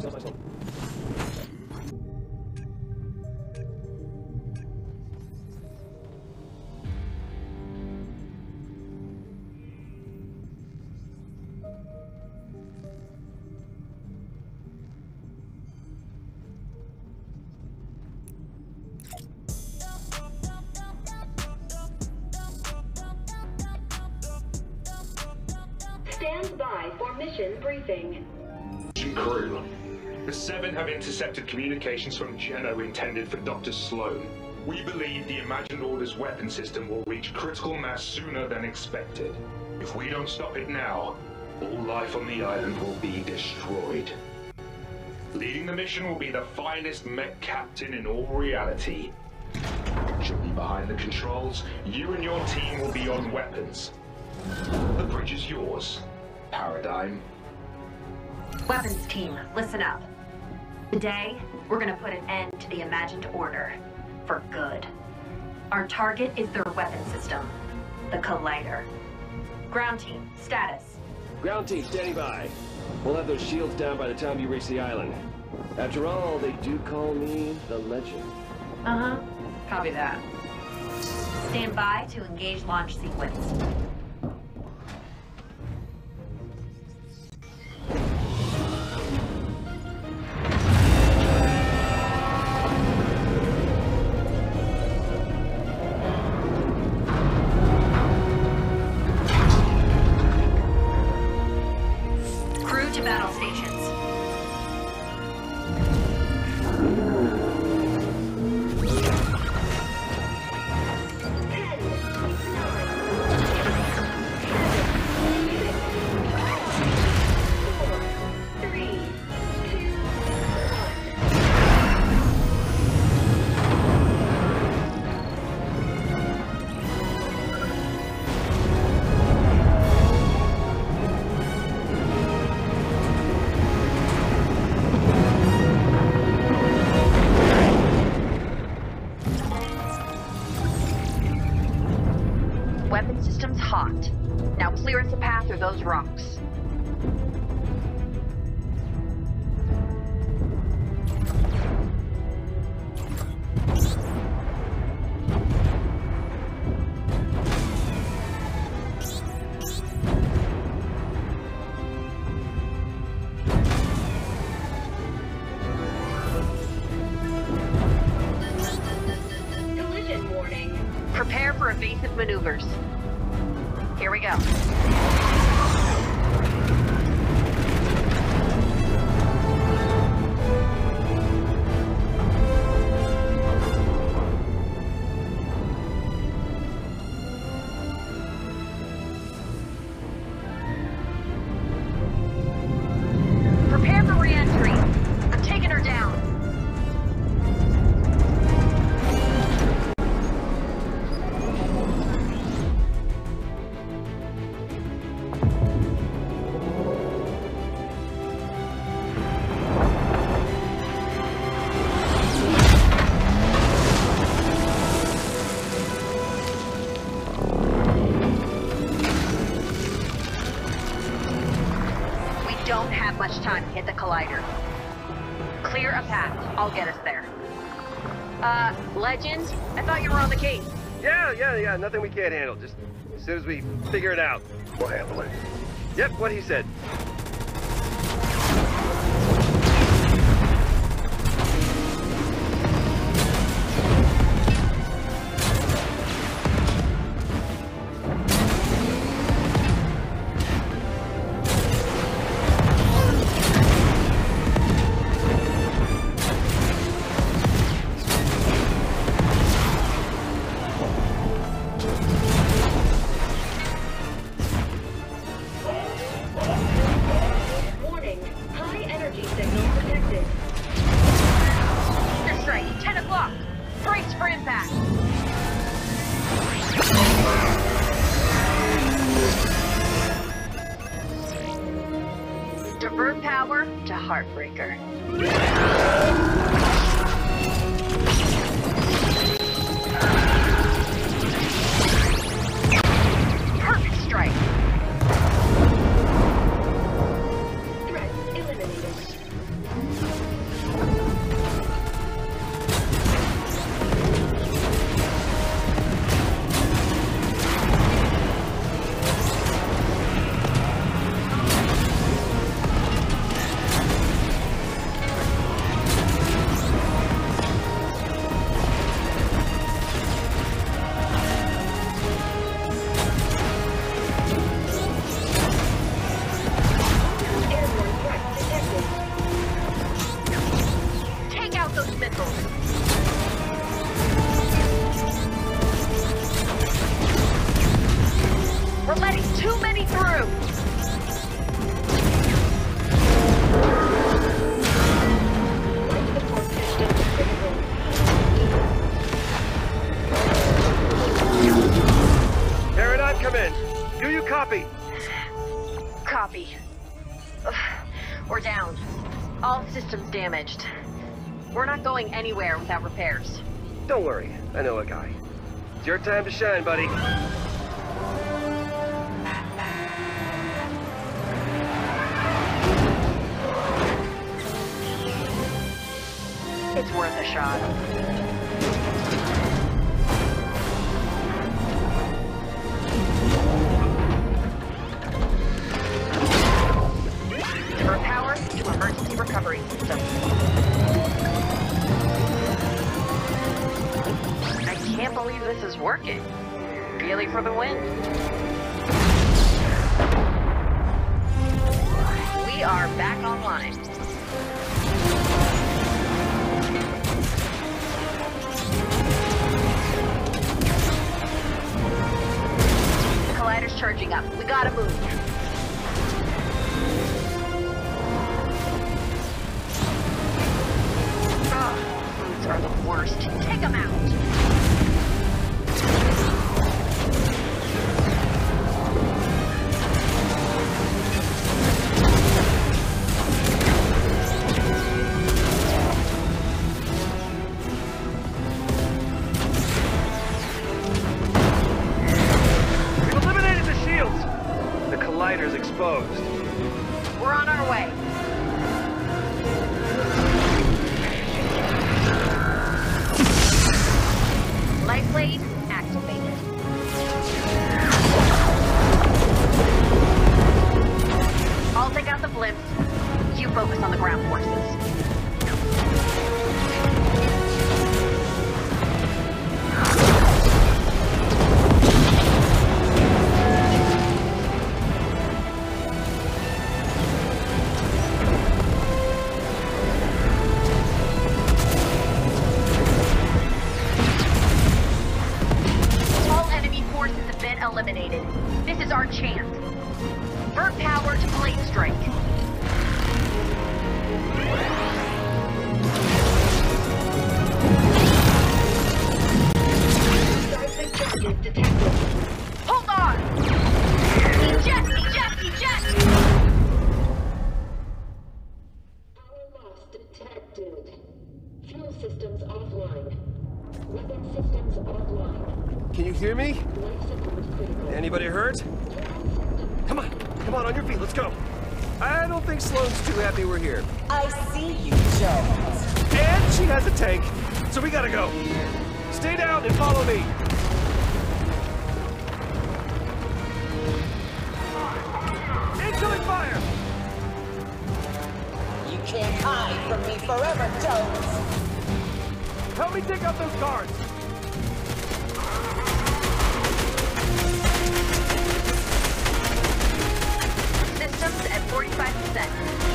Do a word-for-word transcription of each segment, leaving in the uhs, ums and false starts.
Stand by for mission briefing. Crew. The Seven have intercepted communications from Geno intended for Doctor Sloan. We believe the Imagined Order's weapon system will reach critical mass sooner than expected. If we don't stop it now, all life on the island will be destroyed. Leading the mission will be the finest mech captain in all reality. She'll be behind the controls. You and your team will be on weapons. The bridge is yours, Paradigm. Weapons team, listen up. Today, we're gonna put an end to the Imagined Order. For good. Our target is their weapon system, the Collider. Ground team, status. Ground team, standing by. We'll have those shields down by the time you reach the island. After all, they do call me the Legend. Uh-huh. Copy that. Stand by to engage launch sequence. Weapon system's hot. Now clear us a path through those rocks. Collision warning. Prepare for evasive maneuvers. Here we go. Prepare for re-entry. I'm taking her down. Don't have much time to hit the Collider. Clear a path. I'll get us there. Uh, Legend? I thought you were on the case. Yeah, yeah, yeah, nothing we can't handle. Just as soon as we figure it out, we'll handle it. Yep, what he said. Divert power to Heartbreaker. Perfect strike. Threat eliminated. We're down. All systems damaged. We're not going anywhere without repairs. Don't worry, I know a guy. It's your time to shine, buddy. It's worth a shot. Divert power to emergency recovery system. I can't believe this is working. Really for the win. We are back online. The collider's charging up. We gotta move. Foods are the worst. Take them out. We've eliminated the shields. The collider's exposed. We're on our way. Light blade activated. I'll take out the blimps. You focus on the ground forces. All enemy forces have been eliminated. This is our chance. Vert power to blade strike. Strike objective detected. Hold on! Eject! Eject! Eject! Power loss detected. Fuel systems offline. Weapon systems offline. Can you hear me? Life support critical. Anybody hurt? Come on, come on, on your feet, let's go. I don't think Sloane's too happy we're here. I see you, Jones. And she has a tank, so we gotta go. Stay down and follow me. Incoming fire! You can't hide from me forever, Jones. Help me take out those guards. Systems at forty-five percent.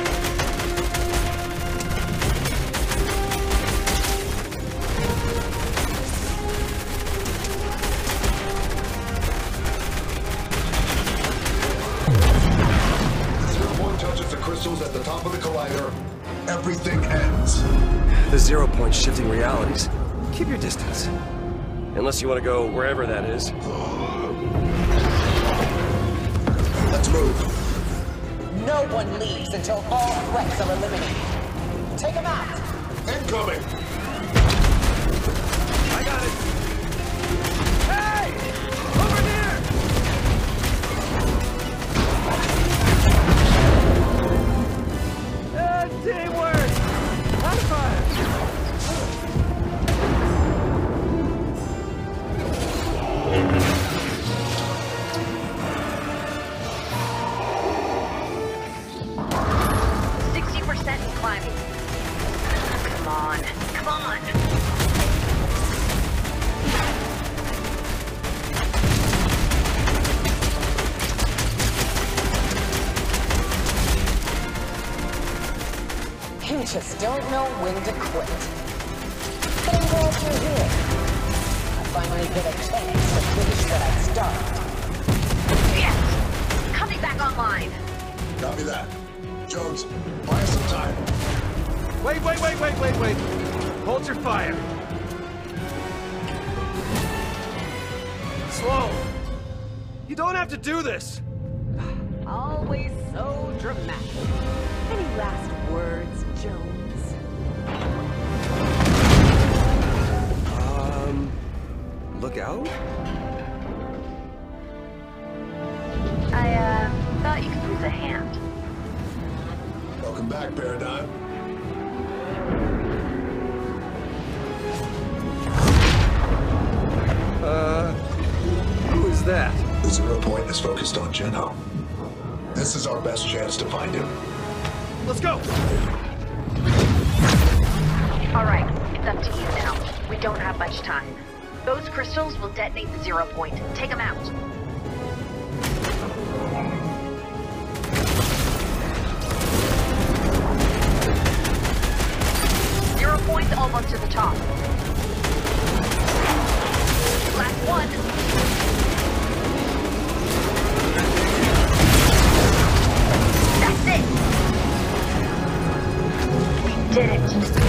Zero point touches the crystals at the top of the collider. Everything ends. The zero point shifting realities. Keep your distance. Unless you want to go wherever that is. Let's move. No one leaves until all threats are eliminated. Take them out. Incoming. I got it. Hey! Over here! Uh, teamwork! High five! sixty percent and climbing. Come on. Come on. You just don't know when to quit. But I'm glad you're here. I finally get a chance to finish what I started. Yes! Coming back online. Copy that. Jones, buy us some time. Wait, wait, wait, wait, wait, wait. Hold your fire. Sloan, you don't have to do this. I'll always so dramatic. Any last words, Jones? Um, look out? I, uh, thought you could use a hand. Welcome back, Paradigm. Uh, who is that? The Zero Point is focused on Geno. This is our best chance to find him. Let's go! Alright, it's up to you now. We don't have much time. Those crystals will detonate the Zero Point. Take them out. Zero Point's almost to the top. Last one. That's it. We did it.